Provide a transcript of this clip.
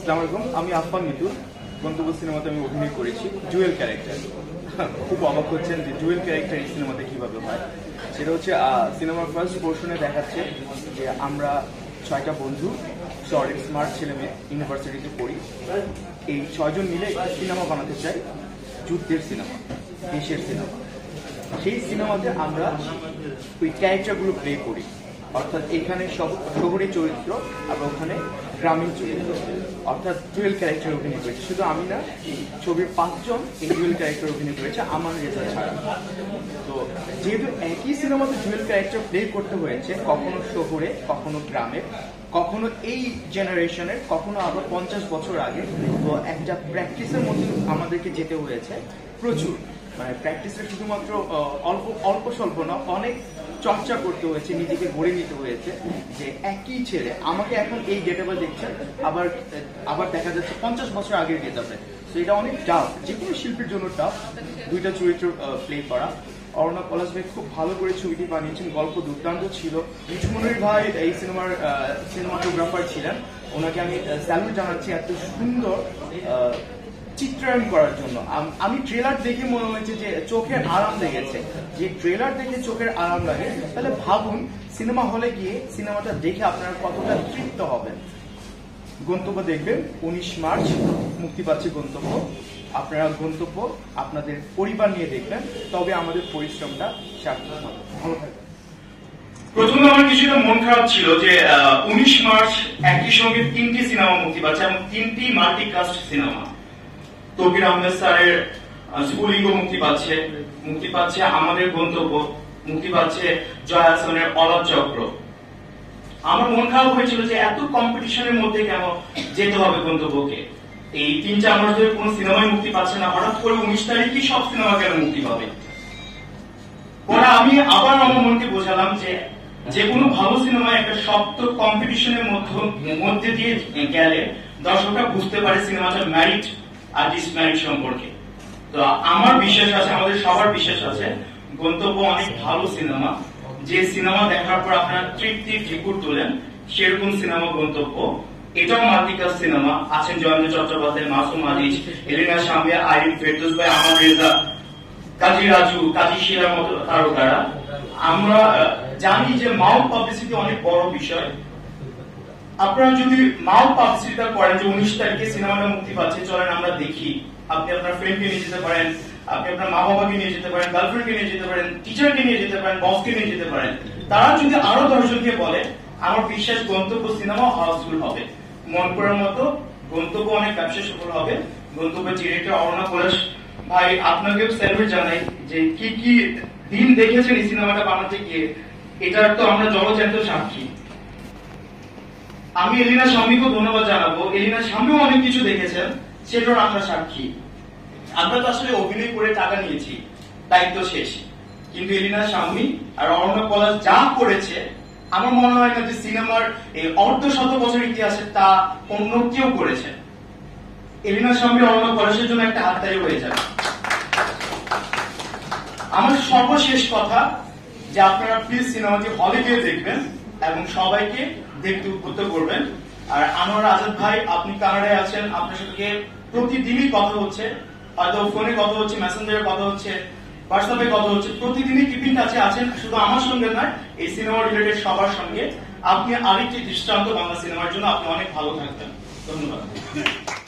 আসসালামু আলাইকুম, আমি আফফান মিতুল। গন্তব্য সিনেমাতে আমি অভিনয় করেছি জুয়েল ক্যারেক্টার। খুব অবাক হচ্ছেন যে জুয়েল ক্যারেক্টার এই সিনেমাতে কিভাবে হয়। সেটা হচ্ছে সিনেমার ফার্স্ট পোর্শনে দেখাচ্ছে যে আমরা 6টা বন্ধু সলিড স্মার্ট ছেলে মেয়ে ইউনিভার্সিটিতে পড়ি। এই 6 জন মিলে একটা সিনেমা বানাতে চাই, যুদ্ধের সিনেমা, দেশের সিনেমা। সেই সিনেমাতে আমরা ওই ক্যারেক্টারগুলো প্লে করি, অর্থাৎ এখানে সব শহরের চরিত্র আর ওখানে গ্রামীণ চরিত্র, অর্থাৎ ডুয়েল ক্যারেক্টার অভিনয় করেছে। শুধু আমি না, ছবির 5 জন এই ডুয়েল ক্যারেক্টার অভিনয় করেছে, আমার রেজাল্ট ছাড়া। তো যেহেতু একই সিনেমাতে ডুয়েল ক্যারেক্টার প্লে করতে হয়েছে, কখনো শহরে, কখনো গ্রামে, কখনো এই জেনারেশনের, কখনো আবার 50 বছর আগে। তো একটা প্র্যাকটিসের মধ্যে আমাদেরকে যেতে হয়েছে প্রচুর, মানে প্র্যাকটিসের শুধুমাত্র অল্প স্বল্প না, অনেক চর্চা করতে হয়েছে, নিজেকে গড়ে নিতে হয়েছে। যে একই ছেলে আমাকে এখন এই গেটআপে দেখছেন, আবার দেখা যাচ্ছে 50 বছর আগের গেটআপে। তো এটা অনেক টাফ, যে কোনো শিল্পীর জন্য টাফ দুইটা চরিত্র প্লে করা। অর্ণব পলাশ ভাই খুব ভালো করে ছবিটি বানিয়েছেন, গল্প দুর্দান্ত ছিল। মিঠু মনির ভাই এই সিনেমার সিনেমাটোগ্রাফার ছিলেন, ওনাকে আমি স্যালুট জানাচ্ছি এত সুন্দর চিত্রায়ন করার জন্য। আমি ট্রেলার দেখে মনে হয়েছে যে চোখের আরাম লেগেছে। যে ট্রেলার দেখে চোখের আরাম লাগে, তাহলে ভাবুন সিনেমা হলে গিয়ে সিনেমাটা দেখে আপনারা কতটা তৃপ্ত হবেন। গন্তব্য দেখবেন 19 মার্চ মুক্তি পাচ্ছে গন্তব্য। আপনারা গন্তব্য আপনাদের পরিবার নিয়ে দেখবেন, তবে আমাদের পরিশ্রমটা সার্থক হবে। ভালো থাকবেন। প্রথমে আমার কিছুটা মন খারাপ ছিল যে 19 মার্চ একই সঙ্গে 3টি সিনেমা মুক্তি পাচ্ছে এবং 3টি মাল্টিকাস্ট সিনেমা। তৌকির আহমেদ স্যারের স্ফুলিঙ্গ মুক্তি পাচ্ছে আমাদের গন্তব্য, মুক্তি পাচ্ছে জয়া হাসানের অলাপ চক্র। আমার মন খারাপ হয়েছিল যে এত কম্পিটিশনের মধ্যে কেন যেতে হবে গন্তব্যকে। এই 3-4 মাস ধরে কোনো সিনেমাই মুক্তি পাচ্ছে না, হঠাৎ করে 19 তারিখই সব সিনেমা কেন মুক্তি পাবে। পরে আমি আবার আমার মনকে বোঝালাম যে কোনো ভালো সিনেমায় একটা শক্ত কম্পিটিশনের মধ্যে দিয়ে গেলে দর্শকরা বুঝতে পারে সিনেমাটার ম্যারিট আর ডিসমেরিট সম্পর্কে। তো আমার বিশ্বাস আছে, আমাদের সবার বিশ্বাস আছে, গন্তব্য অনেক ভালো সিনেমা। যে সিনেমা দেখার পর আপনারা তৃপ্তির ঢেকুর তোলেন, সেরকম সিনেমা গন্তব্য। এটাও মাল্টিকাস্ট সিনেমা, আছেন জয়ন্ত চট্টোপাধ্যায়, মাসুম আজিজ, এলিনা সামিয়া, আইরিন ফেরদৌস ভাই, আমার রেজা, কাজী রাজু, কাজী শিরার মতো তারকারা। আমরা জানি যে মাউথ পাবলিসিটি অনেক বড় বিষয়। আপনারা যদি মাউথ পাবলিসিটি করেন যে 19 তারিখে সিনেমাটা মুক্তি পাচ্ছে, চলেন আমরা দেখি, আপনি আপনার ফ্রেন্ডকে নিয়ে যেতে পারেন, আপনি আপনার মা বাবাকে নিয়ে যেতে পারেন, গার্লফ্রেন্ডকে নিয়ে যেতে পারেন, টিচারকে নিয়ে যেতে পারেন, বসকে নিয়ে যেতে পারেন। তারা যদি আরো 10 জনকে বলে, আমার বিশ্বাস গন্তব্য সিনেমা হাউসফুল হবে। মন করার মতো গন্তব্য অনেক ব্যবসা সফল হবে। গন্তব্যের ডিরেক্টর অর্ণব পলাশ ভাই, আপনাকেও স্যালুট জানাই যে কি কি দিন দেখেছেন এই সিনেমাটা বানাতে গিয়ে, এটার তো আমরা জলজ্যান্ত সাক্ষী। আমি এলিনা স্বামীকেও ধন্যবাদ জানাবো, এলিনা স্বামীও অনেক কিছু দেখেছেন, সেটার আমরা সাক্ষী। আমরা তো আসলে অভিনয় করে টাকা নিয়েছি, দায়িত্ব শেষ। কিন্তু এলিনা স্বামী আর অর্ণব পলাশ যা করেছে, আমার মনে হয় না যে সিনেমার এই অর্ধশত বছর ইতিহাসে তা অন্য কেউ করেছে। এলিনা স্বামী অর্ণব পলাশের জন্য একটা হাততালি হয়ে যাবে। আমার সর্বশেষ কথা যে আপনারা প্লিজ সিনেমাটি হলে গিয়ে দেখবেন এবং সবাইকে দেখতে উদ্বুদ্ধ করবেন। আর আনোয়ার আজাদ ভাই, আপনি কানাডায় আছেন, আপনার সাথে প্রতিদিনই কথা হচ্ছে, হয়তো ফোনে কথা হচ্ছে, মেসেঞ্জারে কথা হচ্ছে, হোয়াটসঅ্যাপে কথা হচ্ছে, প্রতিদিনই কিপিং টাচে আছেন। শুধু আমার সঙ্গে নয়, এই সিনেমা রিলেটেড সবার সঙ্গে। আপনি আরেকটি দৃষ্টান্ত বাংলা সিনেমার জন্য। আপনি অনেক ভালো থাকবেন। ধন্যবাদ।